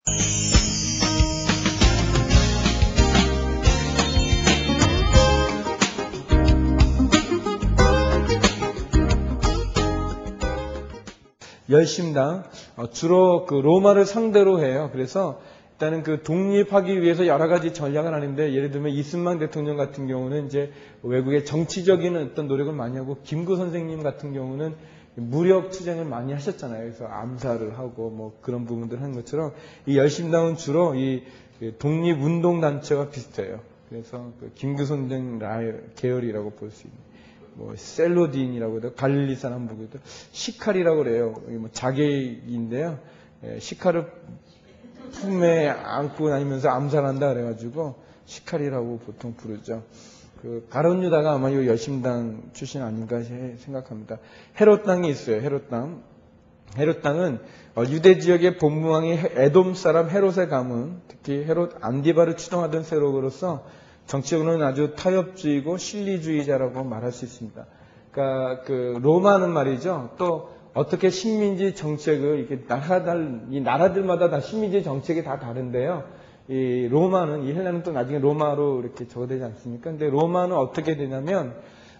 열심당 주로 그 로마를 상대로 해요. 그래서 일단은 그 독립하기 위해서 여러 가지 전략을 하는데, 예를 들면 이승만 대통령 같은 경우는 이제 외국의 정치적인 어떤 노력을 많이 하고, 김구 선생님 같은 경우는 무력 투쟁을 많이 하셨잖아요. 그래서 암살을 하고 뭐 그런 부분들 한 것처럼 이 열심당은 주로 이 독립운동 단체와 비슷해요. 그래서 그 김구 선생 계열이라고 볼 수 있는. 뭐 셀로딘이라고 해도 갈릴리 사람 보고도 시칼이라고 그래요. 뭐 자객인데요. 시칼을 품에 안고 다니면서 암살한다 그래가지고 시칼이라고 보통 부르죠. 그 가룟 유다가 아마 이 열심당 출신 아닌가 생각합니다. 헤롯 땅이 있어요. 헤롯 땅. 헤롯 땅은 유대 지역의 본무왕이 에돔 사람 헤롯의 가문, 특히 헤롯 안디바를 추동하던 세력으로서 정치적으로는 아주 타협주의고 실리주의자라고 말할 수 있습니다. 그러니까 그 로마는 말이죠. 또 어떻게 식민지 정책을 이렇게 이 나라들마다 다 식민지 정책이 다 다른데요. 이 로마는, 이 헬라는 또 나중에 로마로 이렇게 적어되지 않습니까? 근데 로마는 어떻게 되냐면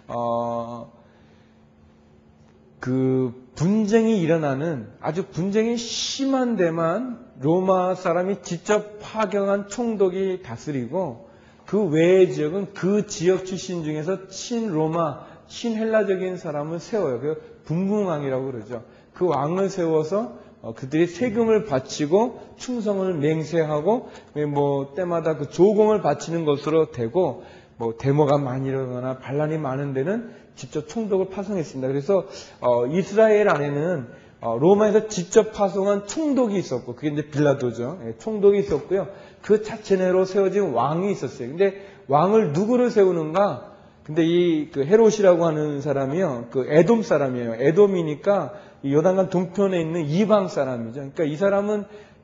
그 분쟁이 일어나는, 아주 분쟁이 심한 데만 로마 사람이 직접 파견한 총독이 다스리고, 그 외의 지역은 그 지역 출신 중에서 친로마, 친헬라적인 사람을 세워요. 그 분봉왕이라고 그러죠. 그 왕을 세워서 그들이 세금을 바치고 충성을 맹세하고 뭐 때마다 그 조공을 바치는 것으로 되고, 뭐 데모가 많이 일어나거나 반란이 많은 데는 직접 총독을 파송했습니다. 그래서 이스라엘 안에는 로마에서 직접 파송한 총독이 있었고, 그게 이제 빌라도죠. 총독이 있었고요. 그 자체내로 세워진 왕이 있었어요. 근데 왕을 누구를 세우는가? 근데 이 그 헤롯이라고 하는 사람이요, 그 에돔 사람이에요. 에돔이니까 이 요단강 동편에 있는 이방 사람이죠. 그러니까 이 사람은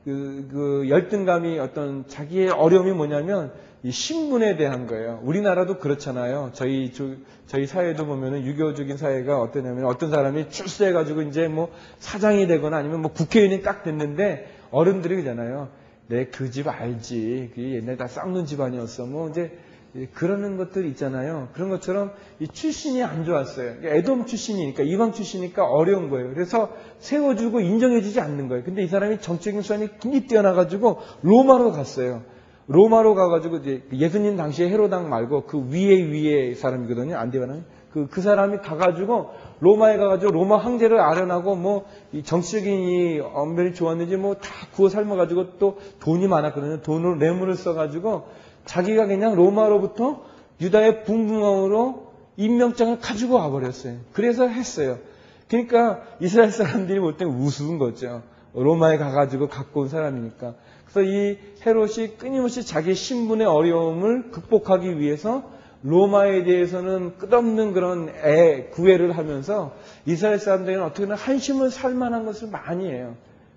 그 열등감이, 어떤 자기의 어려움이 뭐냐면 이 신분에 대한 거예요. 우리나라도 그렇잖아요. 저희 사회도 보면은 유교적인 사회가 어떠냐면, 어떤 사람이 출세해가지고 이제 뭐 사장이 되거나 아니면 뭐 국회의원이 딱 됐는데 어른들이 그러잖아요. 내 그 집 알지. 그게 옛날에 다 쌍눈 집안이었어. 뭐 이제 그러는 것들 있잖아요. 그런 것처럼 이 출신이 안 좋았어요. 에돔 출신이니까, 이방 출신이니까 어려운 거예요. 그래서 세워주고 인정해주지 않는 거예요. 근데 이 사람이 정치적인 수완이 굉장히 뛰어나가지고 로마로 갔어요. 로마로 가가지고 이제 예수님 당시에 헤로당 말고 그 위에 사람이거든요. 안디바는. 그 사람이 가가지고 로마에 가가지고 로마 황제를 아련하고 뭐 이 정치적인 이 언변이 좋았는지 뭐 다 구워 삶아가지고, 또 돈이 많았거든요. 돈으로 뇌물을 써가지고 자기가 그냥 로마로부터 유다의 분봉왕으로 임명장을 가지고 와버렸어요. 그래서 했어요. 그러니까 이스라엘 사람들이 볼 때는 우스운 거죠. 로마에 가가지고 갖고 온 사람이니까. 그래서 이 헤롯이 끊임없이 자기 신분의 어려움을 극복하기 위해서 로마에 대해서는 끝없는 그런 구애를 하면서 이스라엘 사람들에게는 어떻게든 한심을 살 만한 것을 많이 해요.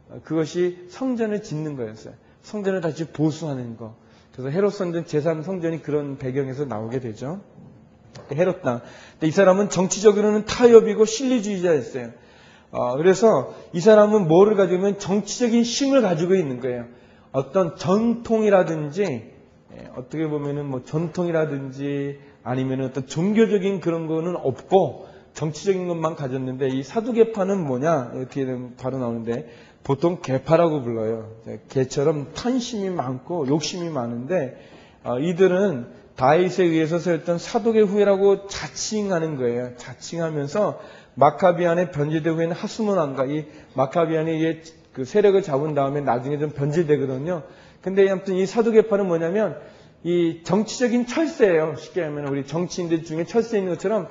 그것이 성전을 짓는 거였어요. 성전을 다시 보수하는 거. 그래서 헤롯 성전, 제3성전이 그런 배경에서 나오게 되죠. 헤롯 땅. 이 사람은 정치적으로는 타협이고 실리주의자였어요. 그래서 이 사람은 뭐를 가지고 있냐면 정치적인 힘을 가지고 있는 거예요. 어떤 전통이라든지, 어떻게 보면은 뭐 전통이라든지 아니면 어떤 종교적인 그런 거는 없고 정치적인 것만 가졌는데, 이 사두개파는 뭐냐? 이렇게 바로 나오는데, 보통 개파라고 불러요. 개처럼 탐심이 많고 욕심이 많은데, 이들은 다윗에 의해서 세웠던 사독의 후예라고 자칭하는 거예요. 자칭하면서 마카비안에 변질된 후에는 하스몬 왕가, 이 마카비안이 그 세력을 잡은 다음에 나중에 좀 변질되거든요. 근데 아무튼 이 사두개파는 뭐냐면 이 정치적인 철새예요. 쉽게 하면 우리 정치인들 중에 철새 있는 것처럼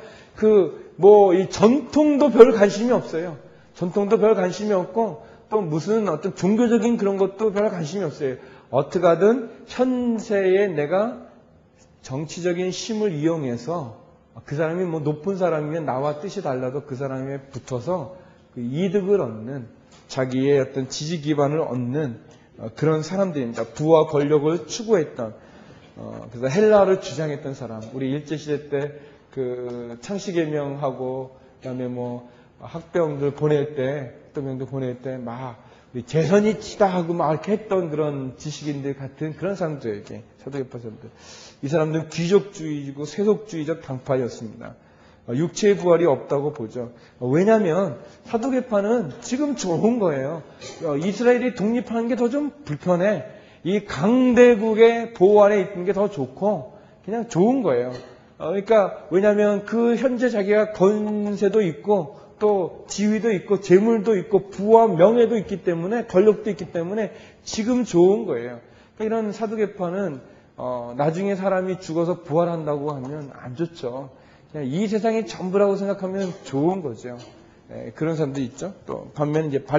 이 전통도 별 관심이 없어요. 전통도 별 관심이 없고, 또 무슨 어떤 종교적인 그런 것도 별 관심이 없어요. 어떻게 하든 현세에 내가 정치적인 힘을 이용해서, 그 사람이 뭐 높은 사람이면 나와 뜻이 달라도 그 사람에 붙어서 그 이득을 얻는, 자기의 어떤 지지 기반을 얻는 그런 사람들입니다. 부와 권력을 추구했던, 그래서 헬라를 주장했던 사람. 우리 일제시대 때 그 창씨개명하고, 그다음에 뭐 학병들 보낼 때, 학도병들 보낼 때 막 재선이 치다 하고 막 이렇게 했던 그런 지식인들 같은 그런 사람들에게, 사도계파 사람들. 이 사람들은 귀족주의이고 세속주의적 당파였습니다. 육체의 부활이 없다고 보죠. 왜냐하면 사도계파는 지금 좋은 거예요. 이스라엘이 독립하는 게 더 좀 불편해. 이 강대국의 보호 아래 있는 게 더 좋고 그냥 좋은 거예요. 그러니까 왜냐하면 그 현재 자기가 권세도 있고 또 지위도 있고 재물도 있고 부와 명예도 있기 때문에 권력도 있기 때문에 지금 좋은 거예요. 그러니까 이런 사도계파는 나중에 사람이 죽어서 부활한다고 하면 안 좋죠. 그냥 이 세상이 전부라고 생각하면 좋은 거죠. 그런 사람도 있죠. 또 반면에 이제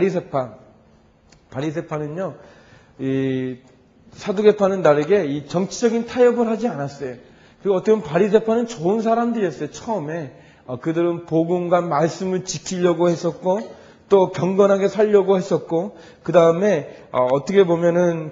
바리새파는요, 이 사두개파는 다르게 이 정치적인 타협을 하지 않았어요. 그리고 어떻게 보면 바리새파는 좋은 사람들이었어요. 처음에 그들은 복음과 말씀을 지키려고 했었고 또 경건하게 살려고 했었고 그 다음에 어떻게 보면은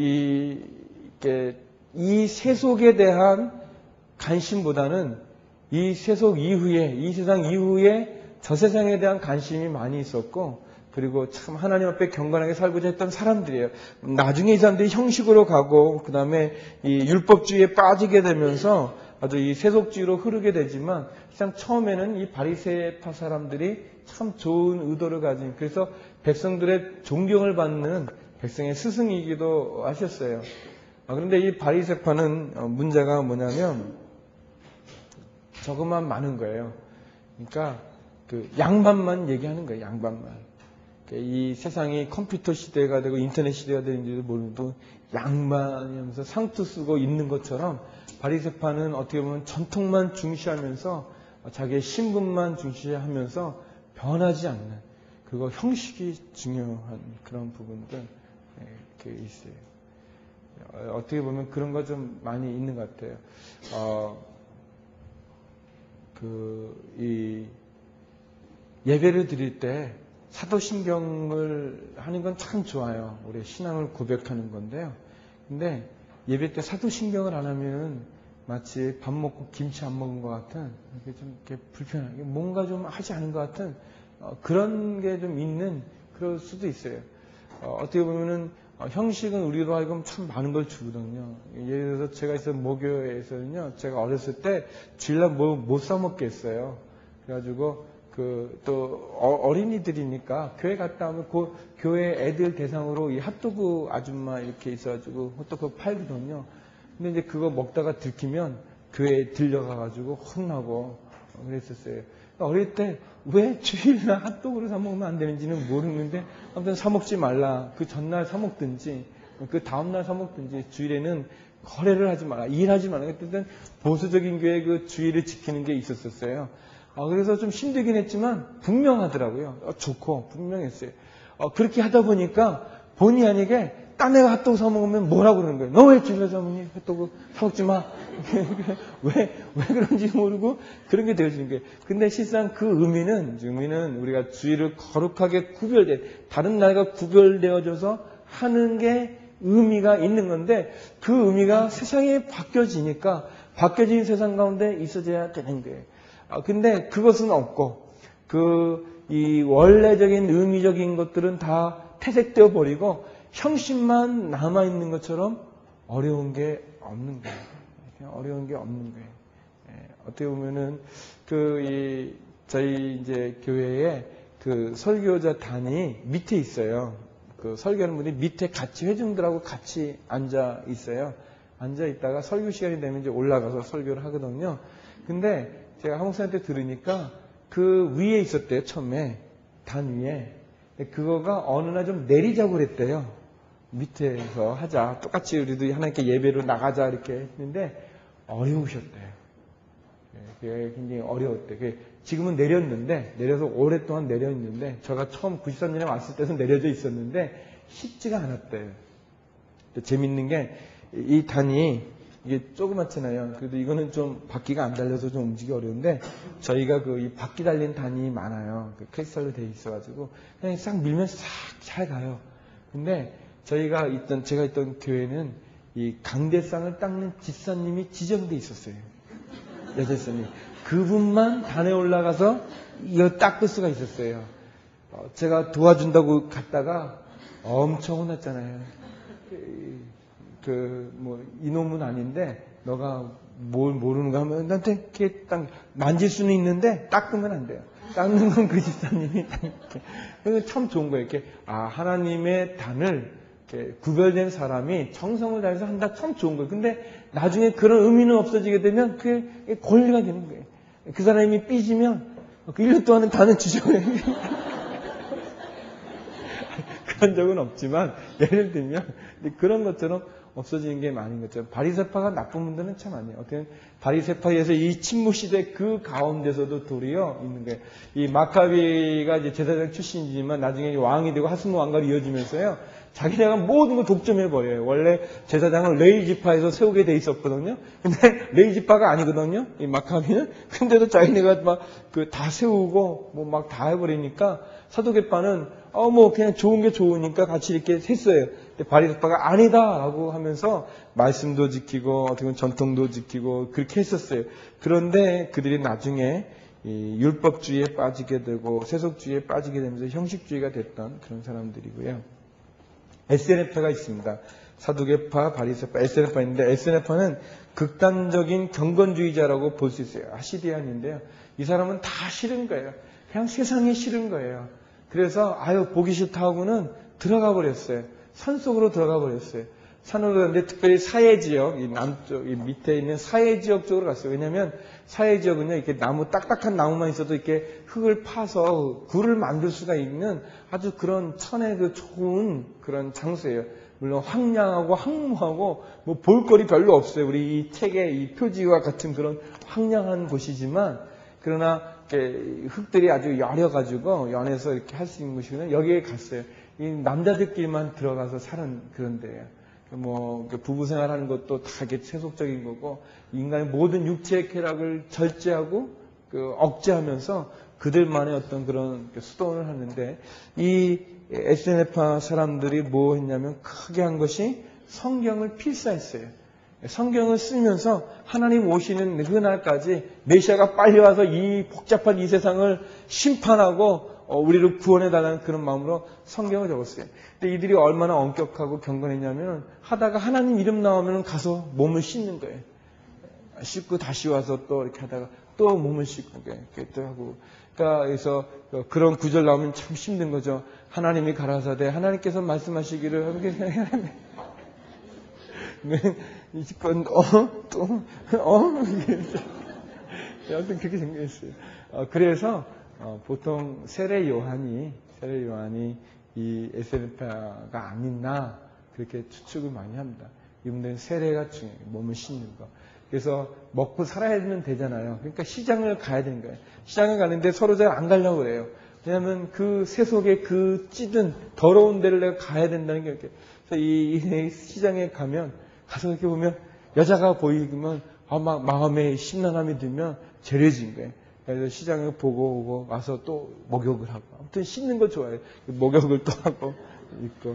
이 세속에 대한 관심보다는 이 세속 이후에, 이 세상 이후에 저 세상에 대한 관심이 많이 있었고, 그리고 참 하나님 앞에 경건하게 살고자 했던 사람들이에요. 나중에 이 사람들이 형식으로 가고, 그 다음에 이 율법주의에 빠지게 되면서 아주 이 세속주의로 흐르게 되지만, 참 처음에는 이 바리새파 사람들이 참 좋은 의도를 가진, 그래서 백성들의 존경을 받는 백성의 스승이기도 하셨어요. 그런데 이 바리새파는 문제가 뭐냐면, 저것만 많은 거예요. 그러니까 그 양반만 얘기하는 거예요. 양반만. 이 세상이 컴퓨터 시대가 되고 인터넷 시대가 되는지도 모르고 양반이 하면서 상투 쓰고 있는 것처럼 바리새파는 어떻게 보면 전통만 중시하면서 자기의 신분만 중시하면서 변하지 않는, 그리고 형식이 중요한 그런 부분들 있어요. 어떻게 보면 그런 거 좀 많이 있는 것 같아요. 이 예배를 드릴 때 사도신경을 하는 건 참 좋아요. 우리의 신앙을 고백하는 건데요. 근데 예배 때 사도신경을 안 하면 마치 밥 먹고 김치 안 먹은 것 같은, 이렇게 좀 이렇게 불편하게 뭔가 좀 하지 않은 것 같은 그런 게 좀 있는, 그럴 수도 있어요. 어떻게 보면은 형식은 우리로 하여금 참 많은 걸 주거든요. 예를 들어서 제가 있었던 모교에서는요, 제가 어렸을 때 주일날 못 사먹겠어요. 그래가지고 또 어린이들이니까 교회 갔다 오면 그 교회 애들 대상으로 이 핫도그 아줌마 이렇게 있어가지고 핫도그 팔거든요. 근데 이제 그거 먹다가 들키면 교회에 들려가가지고 혼나고 그랬었어요. 어릴 때 왜 주일날 핫도그를 사 먹으면 안 되는지는 모르는데 아무튼 사 먹지 말라. 그 전날 사 먹든지 그 다음날 사 먹든지 주일에는 거래를 하지 마라. 일하지 마라. 그때는 보수적인 교회 그 주의를 지키는 게 있었어요. 그래서 좀 힘들긴 했지만 분명하더라고요. 좋고 분명했어요. 그렇게 하다 보니까 본의 아니게 딴 애가 핫도그 사 먹으면 뭐라고 그러는 거예요. 너 왜 주일날 사 먹니? 핫도그 사 먹지 마. 왜 그런지 모르고 그런 게 되어지는 거예요. 근데 실상 그 의미는 우리가 주일을 거룩하게 다른 날과 구별되어져서 하는 게 의미가 있는 건데, 그 의미가 세상에 바뀌어지니까 바뀌어진 세상 가운데 있어져야 되는 거예요. 근데 그것은 없고, 이 원래적인 의미적인 것들은 다 퇴색되어 버리고, 형식만 남아있는 것처럼 어려운 게 없는 거예요. 어려운 게 없는 거예요. 어떻게 보면은, 저희 이제 교회에 설교자 단이 밑에 있어요. 설교하는 분이 밑에 같이 회중들하고 같이 앉아 있어요. 앉아 있다가 설교 시간이 되면 이제 올라가서 설교를 하거든요. 근데 제가 한목사한테 들으니까 그 위에 있었대요. 처음에 단 위에. 그거가 어느 날 좀 내리자고 그랬대요. 밑에서 하자. 똑같이 우리도 하나님께 예배로 나가자 이렇게 했는데 어려우셨대요. 그게 굉장히 어려웠대요. 지금은 내려서 오랫동안 내려있는데, 제가 처음 93년에 왔을 때도 내려져 있었는데 쉽지가 않았대요. 재밌는 게 이 단이 이게 조그맣잖아요. 그래도 이거는 좀 바퀴가 안 달려서 좀 움직이기 어려운데, 저희가 이 바퀴 달린 단이 많아요. 크리스탈로 돼 있어가지고 그냥 싹 밀면 싹 잘 가요. 근데 제가 있던 교회는 이 강대상을 닦는 집사님이 지정돼 있었어요. 여자집사님. 그분만 단에 올라가서 이거 닦을 수가 있었어요. 제가 도와준다고 갔다가 엄청 혼났잖아요. 이놈은 아닌데, 너가 뭘 모르는가 하면, 나한테 이렇게 딱 만질 수는 있는데, 닦으면 안 돼요. 닦는 건 그 집사님이 이렇게. 참 좋은 거예요. 이렇게, 하나님의 단을, 이렇게 구별된 사람이 정성을 다해서 한다 참 좋은 거예요. 근데 나중에 그런 의미는 없어지게 되면 그게 권리가 되는 거예요. 그 사람이 삐지면, 그 1년 동안은 단을 주셔야 해요. 그런 적은 없지만 예를 들면 그런 것처럼 없어지는 게 많은 거죠. 바리새파가 나쁜 분들은 참 아니에요. 어떻게 바리새파에서 이 침묵 시대 그 가운데서도 도리어 있는 거예요. 이 마카비가 이제 제사장 출신이지만 나중에 왕이 되고 하스모 왕가로 이어지면서요. 자기네가 모든 걸 독점해 버려요. 원래 제사장을 레위 지파에서 세우게 돼 있었거든요. 근데 레위 지파가 아니거든요. 이 마카비는. 근데도 자기네가 막 그 다 세우고 뭐 막 다 해버리니까 사도계파는 그냥 좋은 게 좋으니까 같이 이렇게 했어요. 근데 바리새파가 아니다라고 하면서 말씀도 지키고 어떻게 보면 전통도 지키고 그렇게 했었어요. 그런데 그들이 나중에 이 율법주의에 빠지게 되고 세속주의에 빠지게 되면서 형식주의가 됐던 그런 사람들이고요. 에스네파가 있습니다. 사두개파, 바리새파, 에스네파 있는데 에스네파는 극단적인 경건주의자라고 볼 수 있어요. 아시디안인데요. 이 사람은 다 싫은 거예요. 그냥 세상이 싫은 거예요. 그래서 보기 싫다 하고는 들어가 버렸어요. 산속으로 들어가 버렸어요. 산으로 갔는데 특별히 사해지역, 이 남쪽, 이 밑에 있는 사해지역 쪽으로 갔어요. 왜냐하면 사해지역은요, 이렇게 나무, 딱딱한 나무만 있어도 이렇게 흙을 파서 굴을 만들 수가 있는 아주 그런 천의 그 좋은 그런 장소예요. 물론 황량하고 황무하고 뭐 볼거리 별로 없어요. 우리 이 책의 이 표지와 같은 그런 황량한 곳이지만 그러나 흙들이 아주 여려가지고 연해서 이렇게 할 수 있는 곳이거든요. 여기에 갔어요. 이 남자들끼리만 들어가서 사는 그런 데예요. 부부 생활하는 것도 다 이게 세속적인 거고, 인간의 모든 육체의 쾌락을 절제하고, 억제하면서 그들만의 어떤 그런 수도원을 하는데, 이 에스네파 사람들이 뭐 했냐면 크게 한 것이 성경을 필사했어요. 성경을 쓰면서 하나님 오시는 그날까지 메시아가 빨리 와서 이 복잡한 이 세상을 심판하고 우리를 구원해달라는 그런 마음으로 성경을 적었어요. 근데 이들이 얼마나 엄격하고 경건했냐면 하다가 하나님 이름 나오면 가서 몸을 씻는 거예요. 씻고 다시 와서 또 이렇게 하다가 또 몸을 씻고 또 하고. 그래서 그런 구절 나오면 참 힘든 거죠. 하나님이 가라사대 하나님께서 말씀하시기를 이건 여하튼 그렇게 생겼어요. 그래서 보통 세례 요한이 이 에스네파가 아니나 그렇게 추측을 많이 합니다. 이분들은 세례가 중요해요. 몸을 씻는 거. 그래서 먹고 살아야면 되잖아요. 그러니까 시장을 가야 되는 거예요. 시장을 가는데 서로 잘 안 가려고 그래요. 왜냐하면 그 세속의 그 찌든 더러운 데를 내가 가야 된다는 게 이렇게. 그래서 이 시장에 가면 가서 이렇게 보면 여자가 보이면 막 마음에 심란함이 들면 죄례진 거예요. 그래서 시장을 보고 오고 와서 또 목욕을 하고. 아무튼 씻는 거 좋아해요. 목욕을 또 하고 있고.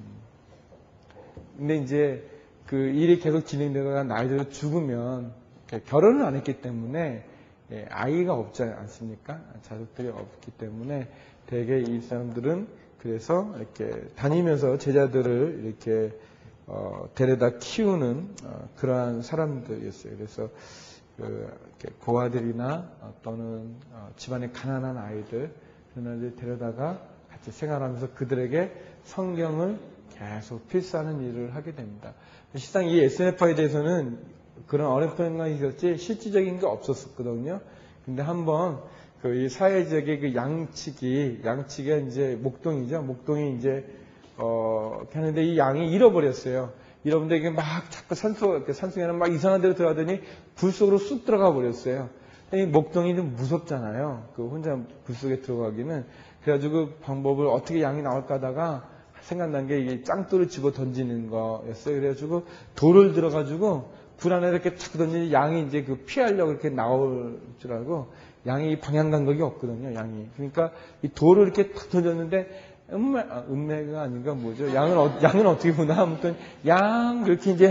근데 이제 그 일이 계속 진행되다가 나이 들어 죽으면 결혼을 안 했기 때문에 아이가 없지 않습니까? 자식들이 없기 때문에 대개 이 사람들은 그래서 이렇게 다니면서 제자들을 이렇게 데려다 키우는 그러한 사람들이었어요. 그래서 이렇게 고아들이나 또는 집안의 가난한 아이들 그런 아이들 데려다가 같이 생활하면서 그들에게 성경을 계속 필사하는 일을 하게 됩니다. 실상 이 에스네파에 대해서는 그런 어렵던가 있었지 실질적인 게 없었거든요. 근데 한번 이 사회 지역의 그 양치기가 이제 목동이죠. 목동이 이제 하는데 이 양이 잃어버렸어요. 잃어버렸는데 이게 막 자꾸 산속에는 막 이상한 데로 들어가더니 불 속으로 쑥 들어가 버렸어요. 이 목동이 좀 무섭잖아요. 혼자 불 속에 들어가기는. 그래가지고 그 방법을 어떻게 양이 나올까 하다가 생각난 게 이게 짱돌을 집어 던지는 거였어요. 그래가지고 돌을 들어가지고 불 안에 이렇게 탁 던지니 양이 이제 피하려고 이렇게 나올 줄 알고 양이 방향 감각이 없거든요. 양이. 그러니까 이 돌을 이렇게 탁 던졌는데 음매가 아닌가 뭐죠? 양은 어떻게 보나? 아무튼 그렇게 이제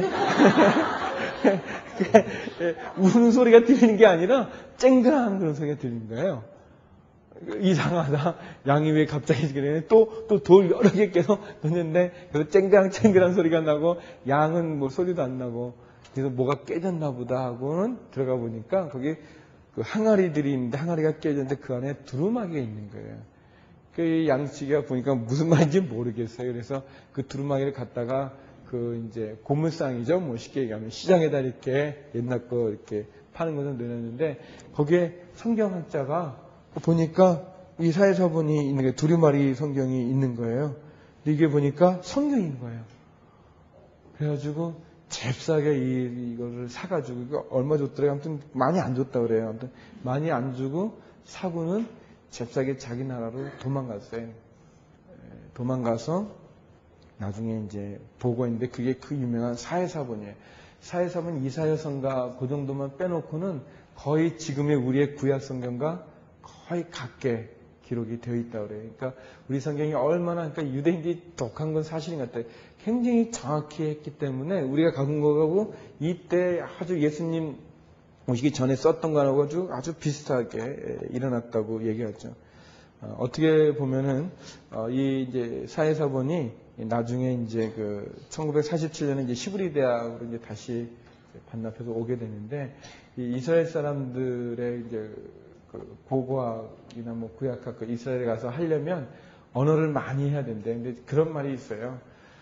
우는 소리가 들리는 게 아니라 쨍그랑 그런 소리가 들리는 거예요. 이상하다. 양이 왜 갑자기 그래? 또 돌 여러 개 깨서 넣는데, 그래서 쨍그랑쨍그랑 소리가 나고, 양은 뭐 소리도 안 나고, 그래서 뭐가 깨졌나 보다 하고는 들어가 보니까, 거기 그 항아리들이 있는데, 항아리가 깨졌는데 그 안에 두루마기가 있는 거예요. 그 양치기가 보니까 무슨 말인지 모르겠어요. 그래서 그 두루마기를 갖다가 그 이제 고물상이죠. 뭐 쉽게 얘기하면 시장에다 이렇게 옛날 거 이렇게 파는 것을 내놨는데 거기에 성경 한자가 보니까 이 사회사본이 있는 게 두루마리 성경이 있는 거예요. 근데 이게 보니까 성경인 거예요. 그래가지고 잽싸게 이거를 사가지고 이거 얼마 줬더라. 아무튼 많이 안 줬다 그래요. 아무튼 많이 안 주고 사고는 잽싸게 자기 나라로 도망갔어요. 도망가서 나중에 이제 보고했는데 그게 그 유명한 사회사본이에요. 사회사본 이사야서인가 그 정도만 빼놓고는 거의 지금의 우리의 구약 성경과 거의 같게 기록이 되어 있다고 그래요. 그러니까 우리 성경이 얼마나 그러니까 유대인들이 독한 건 사실인 것 같아요. 굉장히 정확히 했기 때문에 우리가 갖은 거하고 이때 아주 예수님 오시기 전에 썼던 거하고 아주 비슷하게 일어났다고 얘기하죠. 어떻게 보면은 이 이제 사회사본이 나중에 이제 그 1947년에 이제 시브리 대학으로 이제 다시 반납해서 오게 되는데 이 이스라엘 사람들의 이제 그 고고학이나 뭐 구약학 그 이스라엘에 가서 하려면 언어를 많이 해야 된대. 근데 그런 말이 있어요.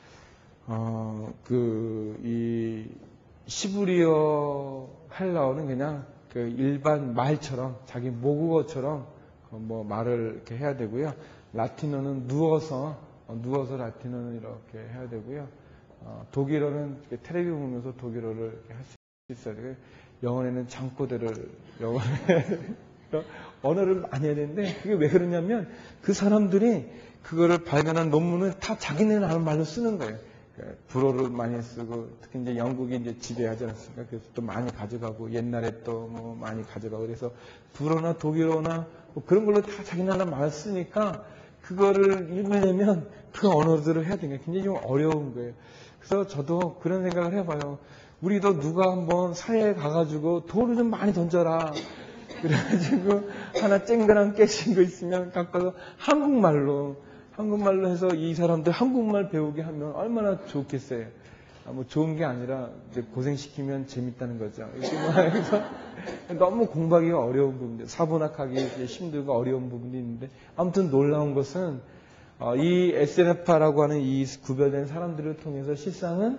이 시브리어 헬라어는 그냥 그 일반 말처럼 자기 모국어처럼 뭐 말을 이렇게 해야 되고요. 라틴어는 누워서 라틴어는 이렇게 해야 되고요. 독일어는 텔레비 보면서 독일어를 이렇게 할 수 있어요. 영어에는 잠꼬대를 언어를 많이 해야 되는데 그게 왜 그러냐면 그 사람들이 그거를 발견한 논문을 다 자기네는 아는 말로 쓰는 거예요. 불어를 많이 쓰고 특히 이제 영국이 이제 지배하지 않았습니까? 그래서 또 많이 가져가고 옛날에 또 뭐 많이 가져가고 그래서 불어나 독일어나 뭐 그런 걸로 다 자기 나라 말 쓰니까 그거를 읽으려면 그 언어들을 해야 되니까 굉장히 좀 어려운 거예요. 그래서 저도 그런 생각을 해봐요. 우리도 누가 한번 사회에 가가지고 돌을 좀 많이 던져라. 그래가지고 하나 쨍그랑 깨진 거 있으면 갖고서 한국말로 해서 이 사람들 한국말 배우게 하면 얼마나 좋겠어요. 뭐 좋은 게 아니라 이제 고생시키면 재밌다는 거죠. 그래서 너무 공부하기가 어려운 부분들, 사본학하기 힘들고 어려운 부분이 있는데 아무튼 놀라운 것은 이 SNF라고 하는 이 구별된 사람들을 통해서 실상은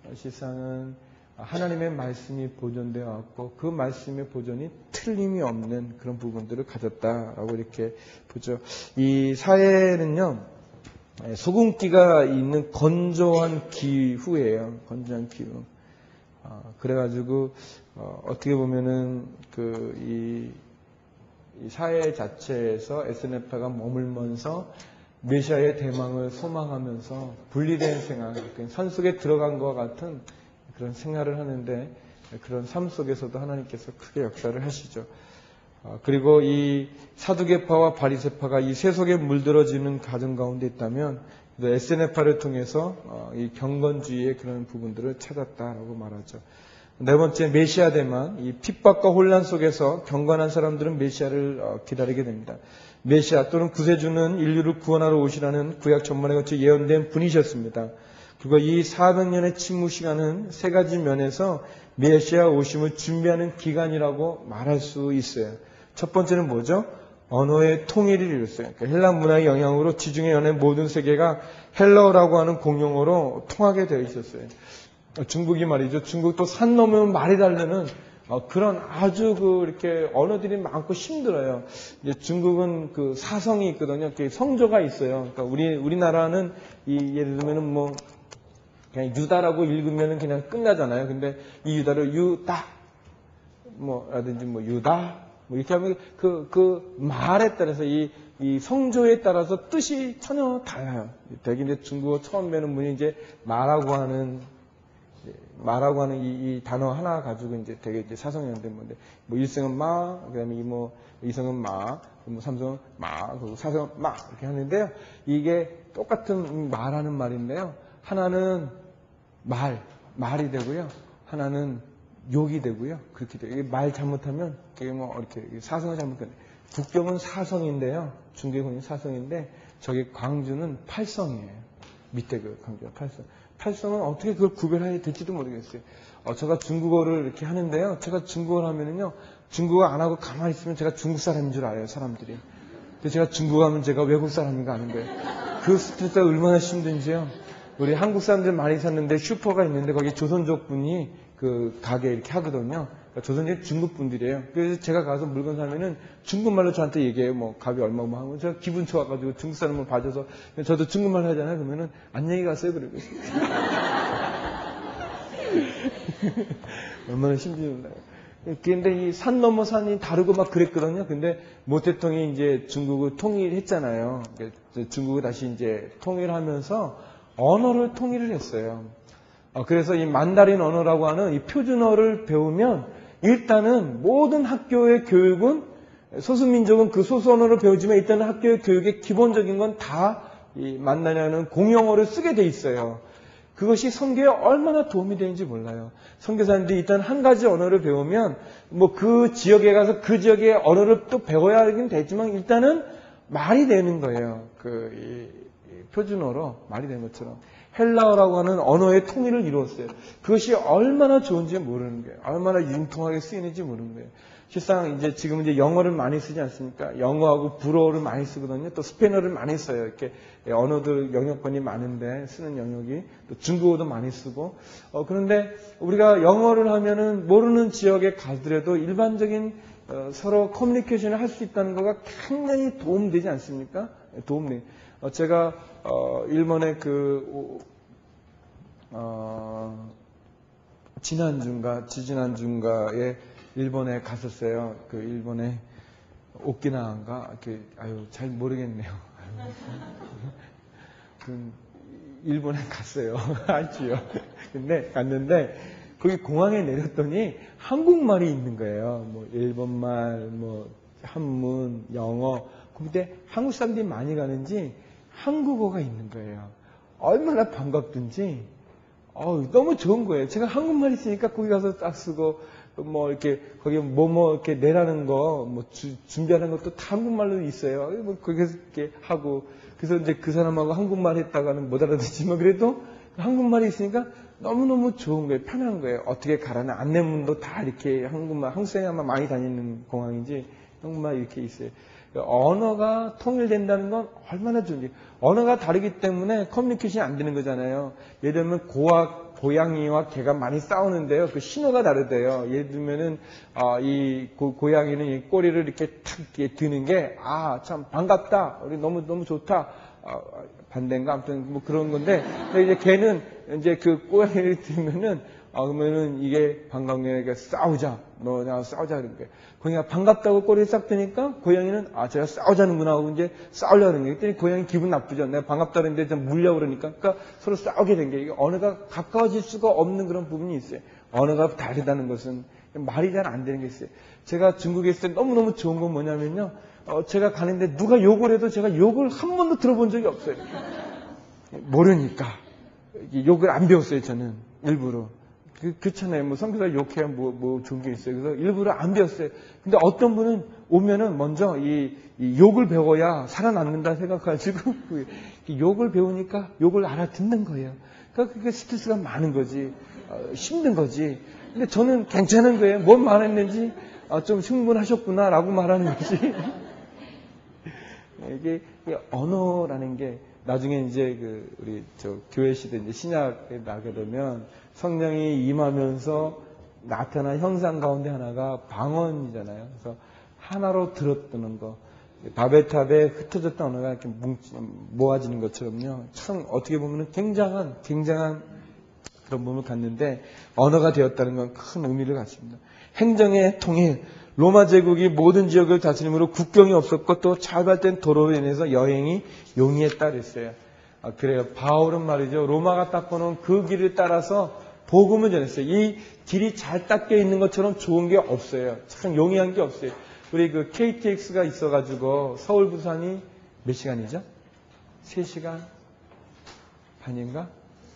하나님의 말씀이 보존되어 왔고 그 말씀의 보존이 틀림이 없는 그런 부분들을 가졌다라고 이렇게 보죠. 이 사회는요, 소금기가 있는 건조한 기후예요. 건조한 기후. 그래가지고 어떻게 보면은 이 사회 자체에서 SNF가 머물면서 메시아의 대망을 소망하면서 분리된 생활, 산 속에 들어간 것과 같은 그런 생활을 하는데 그런 삶 속에서도 하나님께서 크게 역사를 하시죠. 그리고 이 사두개파와 바리새파가 이 세속에 물들어지는 가정 가운데 있다면 SNF를 통해서 이 경건주의의 그런 부분들을 찾았다라고 말하죠. 네 번째, 메시아 대만. 이 핍박과 혼란 속에서 경건한 사람들은 메시아를 기다리게 됩니다. 메시아 또는 구세주는 인류를 구원하러 오시라는 구약 전문에 거쳐 예언된 분이셨습니다. 그리고 이 400년의 침묵 시간은 세 가지 면에서 메시아 오심을 준비하는 기간이라고 말할 수 있어요. 첫 번째는 뭐죠? 언어의 통일을 이뤘어요. 그러니까 헬라 문화의 영향으로 지중해 연의 모든 세계가 헬라어라고 하는 공용어로 통하게 되어 있었어요. 중국이 말이죠. 중국도 산 넘으면 말이 다르는 그런 아주 이렇게 언어들이 많고 힘들어요. 이제 중국은 그 사성이 있거든요. 성조가 있어요. 그러니까 우리나라는 예를 들면은 뭐 그냥 유다라고 읽으면은 그냥 끝나잖아요. 근데 이 유다를 유다 라든지 유다 이렇게 하면 그 말에 따라서 이 성조에 따라서 뜻이 전혀 달라요. 되게 이제 중국어 처음 배우는 분이 이제 마라고 하는 이 단어 하나 가지고 이제 되게 이제 사성이었는데 일성은 마, 그다음에 이성은 마, 삼성은 마, 그리고 사성은 마 이렇게 하는데요. 이게 똑같은 말하는 말인데요. 하나는 말이 되고요. 하나는 욕이 되고요. 그렇게 돼요. 말 잘못하면 이게 이렇게 사성을 잘못하면 북경은 4성인데요. 중계군이 4성인데 저기 광주는 8성이에요. 밑에 그 광주가 8성. 8성은 어떻게 그걸 구별해야 될지도 모르겠어요. 제가 중국어를 이렇게 하는데요. 제가 중국어를 하면은요. 중국어 안 하고 가만히 있으면 제가 중국 사람인 줄 알아요. 사람들이. 근데 제가 중국어 하면 제가 외국 사람인가 아는 거예요. 그 스트레스가 얼마나 힘든지요. 우리 한국 사람들 많이 샀는데 슈퍼가 있는데 거기 조선족 분이 그 가게 이렇게 하거든요. 조선족 중국 분들이에요. 그래서 제가 가서 물건 사면은 중국말로 저한테 얘기해요. 뭐 값이 얼마 뭐 하고 제가 기분 좋아가지고 중국 사람을 봐줘서 저도 중국말 하잖아요. 그러면은 안녕히 가세요 그러고 얼마나 힘들지 몰라요. 근데 이 산 넘어 산이 다르고 막 그랬거든요. 근데 모 대통령이 이제 중국을 통일했잖아요. 중국을 다시 이제 통일하면서 언어를 통일을 했어요. 그래서 이 만다린 언어라고 하는 이 표준어를 배우면 일단은 모든 학교의 교육은 소수민족은 그 소수 언어를 배우지만 일단은 학교의 교육의 기본적인 건 다 이 만다리라는 공용어를 쓰게 돼 있어요. 그것이 선교에 얼마나 도움이 되는지 몰라요. 선교사님들이 일단 한 가지 언어를 배우면 뭐 그 지역에 가서 그 지역의 언어를 또 배워야 하긴 되지만 일단은 말이 되는 거예요. 이 표준어로 말이 되는 것처럼. 헬라어라고 하는 언어의 통일을 이루었어요. 그것이 얼마나 좋은지 모르는 거예요. 얼마나 융통하게 쓰이는지 모르는 거예요. 실상 이제 지금 이제 영어를 많이 쓰지 않습니까? 영어하고 불어를 많이 쓰거든요. 또 스페인어를 많이 써요. 이렇게 언어들 영역권이 많은데 쓰는 영역이 또 중국어도 많이 쓰고. 그런데 우리가 영어를 하면은 모르는 지역에 가더라도 일반적인 서로 커뮤니케이션을 할 수 있다는 거가 굉장히 도움되지 않습니까? 도움돼. 제가 일본의 지난주인가에 일본에 갔었어요. 그 일본의 오키나와인가? 잘 모르겠네요. 일본에 갔어요. 알지요. 근데 갔는데 거기 공항에 내렸더니 한국말이 있는 거예요. 뭐 일본말, 뭐 한문, 영어. 근데 한국 사람들이 많이 가는지 한국어가 있는 거예요. 얼마나 반갑든지 너무 좋은 거예요. 제가 한국말 있으니까 거기 가서 딱 쓰고 뭐 이렇게 거기 뭐뭐 이렇게 내라는 거 뭐 준비하는 것도 다 한국말로 있어요. 뭐 거기서 이렇게 하고 그래서 이제 그 사람하고 한국말 했다가는 못 알아듣지만 그래도 한국말이 있으니까 너무너무 좋은 거예요. 편한 거예요. 어떻게 가라는 안내문도 다 이렇게 한국말, 한국 사람만 많이 다니는 공항인지 한국말 이렇게 있어요. 언어가 통일된다는 건 얼마나 좋은지. 언어가 다르기 때문에 커뮤니케이션이 안 되는 거잖아요. 예를 들면 고양이와 개가 많이 싸우는데요. 그 신호가 다르대요. 예를 들면은 이 고양이는 이 꼬리를 이렇게 탁 이렇게 드는 게 참 반갑다. 우리 너무 좋다. 반대인가 아무튼 뭐 그런 건데 이제 개는 이제 그 고양이를 들면은 그러면은 이게 반가운 게 싸우자. 너 나랑 싸우자 그런 거예요. 고양이가 반갑다고 꼬리를 싹 드니까 고양이는 제가 싸우자는구나 하고 이제 싸우려는 거예요. 그랬더니 고양이 기분 나쁘죠. 내가 반갑다는데 좀 물려고 그러니까 서로 싸우게 된 거예요. 이게 언어가 가까워질 수가 없는 그런 부분이 있어요. 언어가 다르다는 것은 말이 잘 안 되는 게 있어요. 제가 중국에 있을 때 너무너무 좋은 건 뭐냐면요. 제가 가는데 누가 욕을 해도 제가 욕을 한 번도 들어본 적이 없어요. 모르니까. 욕을 안 배웠어요, 저는. 일부러. 그렇잖아요. 뭐 선교사 욕해야 뭐 좋은 게 있어요. 그래서 일부러 안 배웠어요. 근데 어떤 분은 오면은 먼저 이 욕을 배워야 살아남는다 생각하시고 욕을 배우니까 욕을 알아듣는 거예요. 그러니까 그게 스트레스가 많은 거지. 힘든 거지. 근데 저는 괜찮은 거예요. 뭔 말했는지 좀 흥분하셨구나라고 말하는 거지. 이게 언어라는 게 나중에 이제 우리 교회 시대 이제 신약에 나게 되면 성령이 임하면서 나타난 형상 가운데 하나가 방언이잖아요. 그래서 하나로 들었다는 거. 바벨탑에 흩어졌던 언어가 이렇게 모아지는 것처럼요. 참 어떻게 보면 굉장한 그런 부분을 갖는데 언어가 되었다는 건 큰 의미를 갖습니다. 행정의 통일. 로마 제국이 모든 지역을 다스림으로 국경이 없었고 또 잘 발된 도로로 인해서 여행이 용이했다 그랬어요. 그래요. 바울은 말이죠. 로마가 닦아놓은 그 길을 따라서 복음을 전했어요. 이 길이 잘 닦여 있는 것처럼 좋은 게 없어요. 참 용이한 게 없어요. 우리 KTX가 있어가지고 서울 부산이 몇 시간이죠? 3시간 반인가?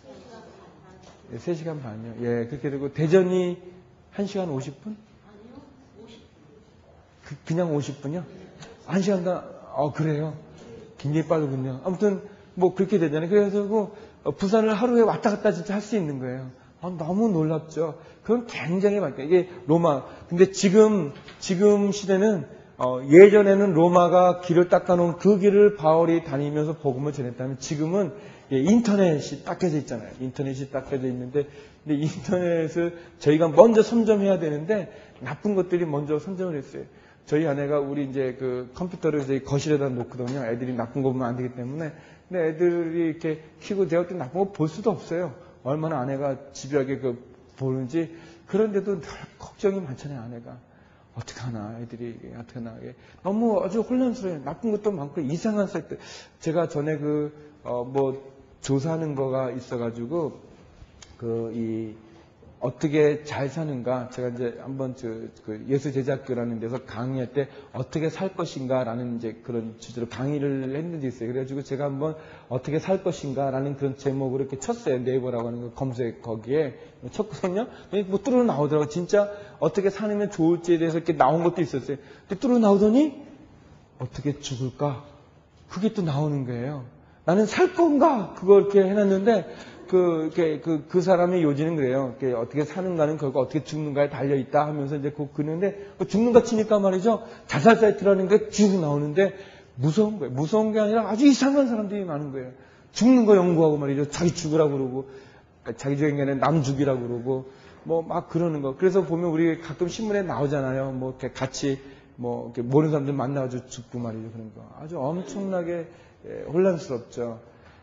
3시간 반이요. 예, 그렇게 되고 대전이 1시간 50분? 그냥 50분이요? 1시간도, 그래요. 굉장히 빠르군요. 아무튼, 뭐, 그렇게 되잖아요. 그래서 부산을 하루에 왔다 갔다 진짜 할 수 있는 거예요. 너무 놀랍죠. 그건 굉장히 많다. 이게 로마. 근데 지금 시대는, 예전에는 로마가 길을 닦아놓은 그 길을 바울이 다니면서 복음을 전했다면 지금은 인터넷이 닦여져 있잖아요. 인터넷이 닦여져 있는데, 근데 인터넷을 저희가 먼저 선점해야 되는데, 나쁜 것들이 먼저 선점을 했어요. 저희 아내가 우리 이제 그 컴퓨터를 저희 거실에다 놓거든요. 애들이 나쁜 거 보면 안 되기 때문에. 근데 애들이 이렇게 키고 대학 때 나쁜 거 볼 수도 없어요. 얼마나 아내가 집요하게 보는지. 그런데도 늘 걱정이 많잖아요, 아내가. 어떡하나, 애들이, 어떡하나. 너무 아주 혼란스러워요. 나쁜 것도 많고, 이상한 사이트. 제가 전에 조사하는 거가 있어가지고, 어떻게 잘 사는가. 제가 이제 한번 예수제자학교라는 데서 강의할 때 어떻게 살 것인가라는 이제 그런 주제로 강의를 했는 데 있어요. 그래가지고 제가 한번 어떻게 살 것인가라는 그런 제목으로 이렇게 쳤어요. 네이버라고 하는 거 검색 거기에 쳤거든요. 뭐 뚫어 나오더라고요. 진짜 어떻게 사는 좋을지에 대해서 이렇게 나온 것도 있었어요. 근데 뚫어 나오더니 어떻게 죽을까? 그게 또 나오는 거예요. 나는 살 건가? 그걸 이렇게 해놨는데 그 사람의 요지는 그래요. 어떻게 사는가는 결국 어떻게 죽는가에 달려있다 하면서 이제 그는데 죽는가 치니까 말이죠. 자살 사이트라는 게 쭉 나오는데 무서운 거예요. 무서운 게 아니라 아주 이상한 사람들이 많은 거예요. 죽는 거 연구하고 말이죠. 자기 죽으라고 그러고, 자기 죽인 게 아니라 남 죽이라고 그러고, 뭐 막 그러는 거. 그래서 보면 우리 가끔 신문에 나오잖아요. 뭐 이렇게 같이 이렇게 모르는 사람들 만나가지고 죽고 말이죠. 그런 거. 아주 엄청나게 혼란스럽죠.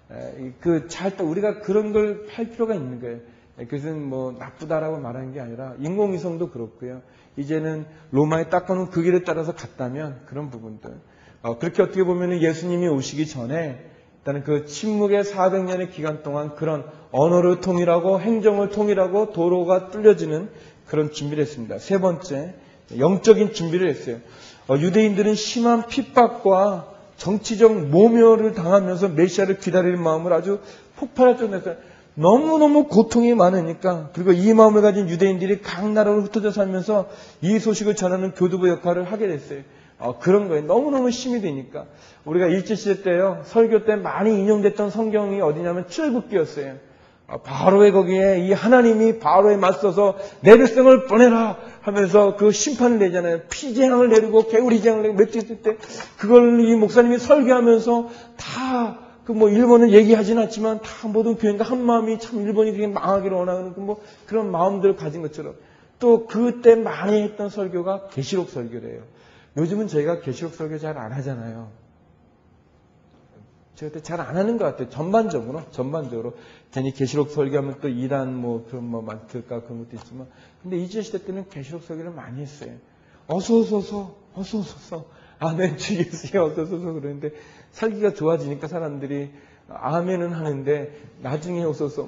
우리가 그런 걸 할 필요가 있는 거예요. 그것은 뭐 나쁘다라고 말하는 게 아니라 인공위성도 그렇고요. 이제는 로마에 닦아놓은 그 길을 따라서 갔다면 그런 부분들. 그렇게 어떻게 보면 예수님이 오시기 전에 일단은 그 침묵의 400년의 기간 동안 그런 언어를 통일하고 행정을 통일하고 도로가 뚫려지는 그런 준비를 했습니다. 세 번째, 영적인 준비를 했어요. 유대인들은 심한 핍박과 정치적 모멸을 당하면서 메시아를 기다리는 마음을 아주 폭발할 정도였어요. 너무너무 고통이 많으니까. 그리고 이 마음을 가진 유대인들이 각 나라로 흩어져 살면서 이 소식을 전하는 교두보 역할을 하게 됐어요. 그런 거예요. 너무너무 심이 되니까. 우리가 일제시대 때요, 설교 때 많이 인용됐던 성경이 어디냐면 출애굽기였어요. 바로의 거기에 이 하나님이 바로에 맞서서 내 백성을 보내라 하면서 그 심판을 내잖아요. 피재앙을 내리고 개구리 재앙을 내리고 몇 주 있을 때 그걸 이 목사님이 설교하면서 다 일본은 얘기하진 않지만 다 모든 교인과 한 마음이 참 일본이 그렇게 망하기를 원하는 그런 마음들을 가진 것처럼 또 그때 많이 했던 설교가 계시록 설교래요. 요즘은 저희가 계시록 설교 잘 안 하잖아요. 제가 그때 잘 안 하는 것 같아요. 전반적으로. 괜히 계시록 설교하면 또 이단 맡을까 그런 것도 있지만. 근데 이제 시대 때는 계시록 설교를 많이 했어요. 어서 오소서. 아멘 주 예수여 어서 오소서 그러는데 살기가 좋아지니까 사람들이 아멘은 하는데 나중에 오소서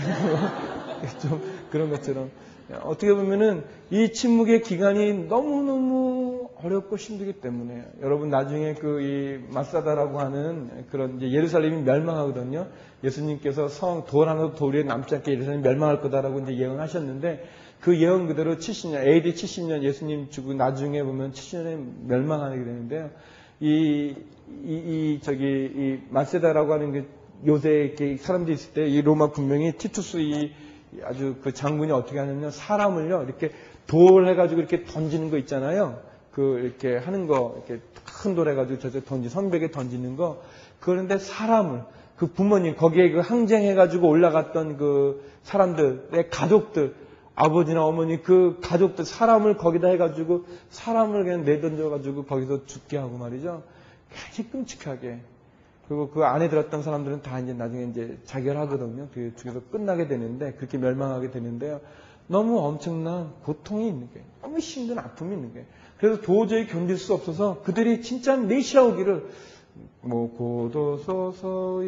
좀 그런 것처럼. 어떻게 보면은 이 침묵의 기간이 너무너무 어렵고 힘들기 때문에 여러분 나중에 이 마사다라고 하는 그런 이제 예루살렘이 멸망하거든요. 예수님께서 돌 하나도 돌 위에 남지 않게 예루살렘이 멸망할 거다라고 이제 예언하셨는데 그 예언 그대로 70년 AD 70년 예수님 죽고 나중에 보면 70년에 멸망하게 되는데요. 이 마세다라고 하는 그 요새 이렇게 사람들이 있을 때 이 로마 분명히 티투스 아주 그 장군이 어떻게 하냐면 사람을요 이렇게 돌 해가지고 이렇게 던지는 거 있잖아요. 이렇게 하는 거 이렇게 큰 돌 해가지고 성벽에 던지는 거. 그런데 사람을 그 부모님 거기에 그 항쟁해가지고 올라갔던 그 사람들의 가족들 아버지나 어머니 그 가족들 사람을 거기다 해가지고 사람을 그냥 내던져가지고 거기서 죽게 하고 말이죠. 굉장히 끔찍하게. 그리고 그 안에 들었던 사람들은 다 이제 나중에 이제 자결하거든요. 그 중에서 끝나게 되는데, 그렇게 멸망하게 되는데요. 너무 엄청난 고통이 있는 거예요. 너무 힘든 아픔이 있는 거예요. 그래서 도저히 견딜 수 없어서 그들이 진짜 메시아 오기를, 고도소서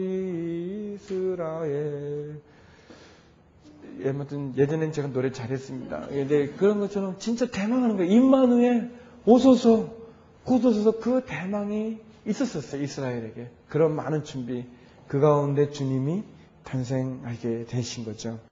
이스라엘. 아무튼 예전엔 제가 노래 잘했습니다. 근데 그런 것처럼 진짜 대망하는 거예요. 임마누엘 오소서, 고도소서 그 대망이 있었어요. 이스라엘에게. 그런 많은 준비. 그 가운데 주님이 탄생하게 되신 거죠.